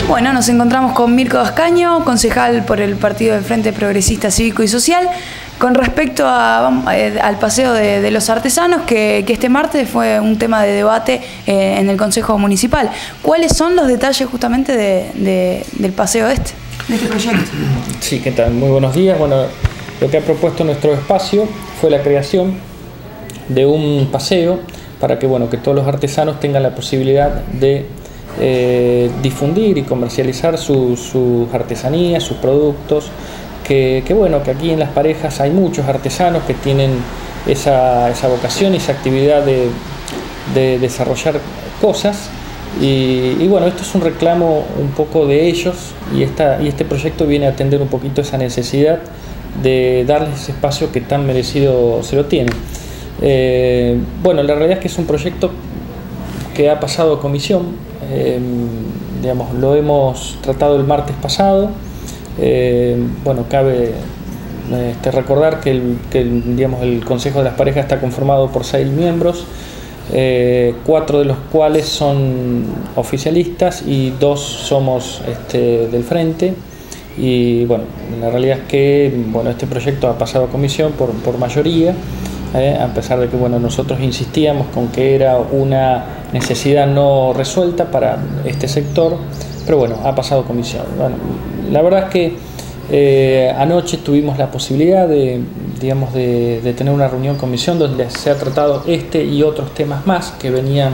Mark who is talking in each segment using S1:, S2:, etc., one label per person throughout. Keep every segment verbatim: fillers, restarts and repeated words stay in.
S1: Bueno, nos encontramos con Mirko Ascaño, concejal por el Partido del Frente Progresista Cívico y Social, con respecto a, al paseo de, de los artesanos, que, que este martes fue un tema de debate eh, en el Consejo Municipal. ¿Cuáles son los detalles justamente de, de, del paseo este, de este proyecto?
S2: Sí, ¿qué tal? Muy buenos días. Bueno, lo que ha propuesto nuestro espacio fue la creación de un paseo para que, bueno, que todos los artesanos tengan la posibilidad de eh, difundir y comercializar sus, sus artesanías, sus productos. Que, que bueno, que aquí en Las Parejas hay muchos artesanos que tienen esa, esa vocación y esa actividad de, de desarrollar cosas y, y bueno, esto es un reclamo un poco de ellos y, esta, y este proyecto viene a atender un poquito esa necesidad de darles ese espacio que tan merecido se lo tienen. Eh, bueno, la realidad es que es un proyecto que ha pasado a comisión, eh, digamos, lo hemos tratado el martes pasado. Eh, bueno, cabe este, recordar que, el, que el, digamos, el Consejo de las Parejas está conformado por seis miembros, eh, cuatro de los cuales son oficialistas y dos somos este, del Frente. Y bueno, la realidad es que bueno, este proyecto ha pasado a comisión por, por mayoría, eh, a pesar de que bueno, nosotros insistíamos con que era una necesidad no resuelta para este sector. Pero bueno, ha pasado comisión. Bueno, la verdad es que eh, anoche tuvimos la posibilidad de, digamos, de, de tener una reunión comisión donde se ha tratado este y otros temas más que venían,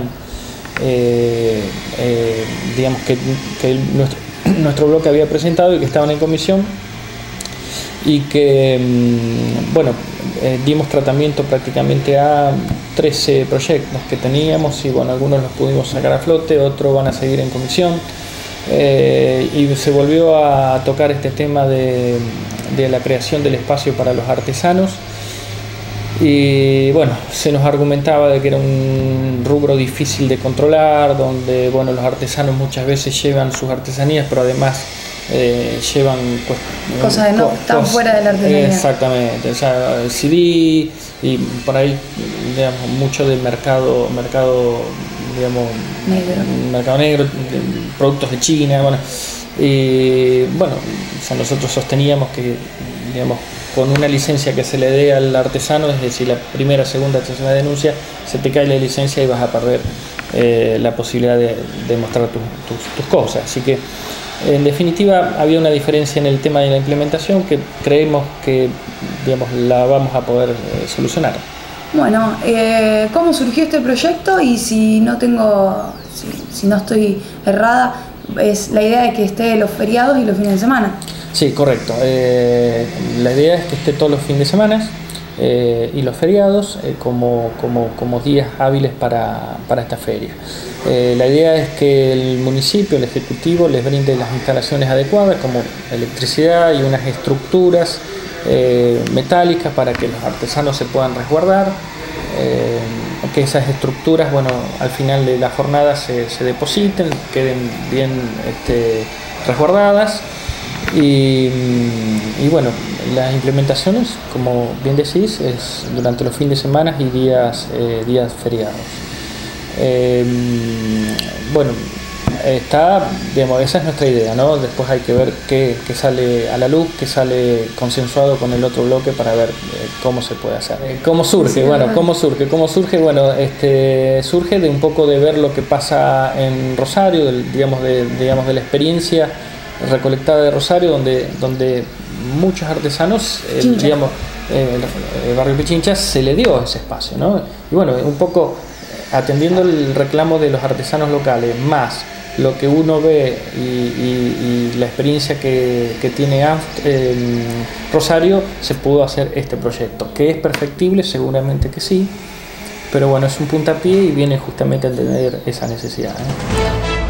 S2: eh, eh, digamos, que, que nuestro, nuestro bloque había presentado y que estaban en comisión y que, bueno, eh, dimos tratamiento prácticamente a trece proyectos que teníamos y bueno, algunos los pudimos sacar a flote, otros van a seguir en comisión. Eh, y se volvió a tocar este tema de, de la creación del espacio para los artesanos y bueno, se nos argumentaba de que era un rubro difícil de controlar, donde bueno, los artesanos muchas veces llevan sus artesanías, pero además eh, llevan pues,
S1: cosas que no están fuera de la artesanía.
S2: Exactamente, o sea, el C D y por ahí digamos, mucho de mercado, mercado digamos,
S1: negro.
S2: mercado negro, productos de China, bueno, y bueno, o sea, nosotros sosteníamos que, digamos, con una licencia que se le dé al artesano, es decir, la primera, segunda, tercera denuncia, se te cae la licencia y vas a perder eh, la posibilidad de, de mostrar tu, tus, tus cosas. Así que, en definitiva, había una diferencia en el tema de la implementación que creemos que, digamos, la vamos a poder eh, solucionar.
S1: Bueno, eh, ¿cómo surgió este proyecto? Y si no tengo, si, si no estoy errada, es la idea de que esté los feriados y los fines de semana.
S2: Sí, correcto. Eh, la idea es que esté todos los fines de semana eh, y los feriados eh, como, como, como días hábiles para, para esta feria. Eh, la idea es que el municipio, el ejecutivo, les brinde las instalaciones adecuadas como electricidad y unas estructuras Eh, metálicas para que los artesanos se puedan resguardar, eh, que esas estructuras, bueno, al final de la jornada se, se depositen, queden bien este, resguardadas y, y bueno, las implementaciones, como bien decís, es durante los fines de semana y días, eh, días feriados. Eh, bueno, está, digamos, esa es nuestra idea, ¿no? Después hay que ver qué, qué sale a la luz, qué sale consensuado con el otro bloque para ver eh, cómo se puede hacer. Eh, ¿Cómo surge? Bueno, ¿cómo surge? ¿Cómo surge? Bueno, este, surge de un poco de ver lo que pasa en Rosario, del, digamos, de, digamos, de la experiencia recolectada de Rosario, donde, donde muchos artesanos, eh, digamos, eh, el, el barrio Pichincha se le dio ese espacio, ¿no? Y bueno, un poco atendiendo el reclamo de los artesanos locales, más lo que uno ve y, y, y la experiencia que, que tiene eh, Rosario, se pudo hacer este proyecto, que es perfectible, seguramente que sí, pero bueno, es un puntapié y viene justamente a entender esa necesidad, ¿eh?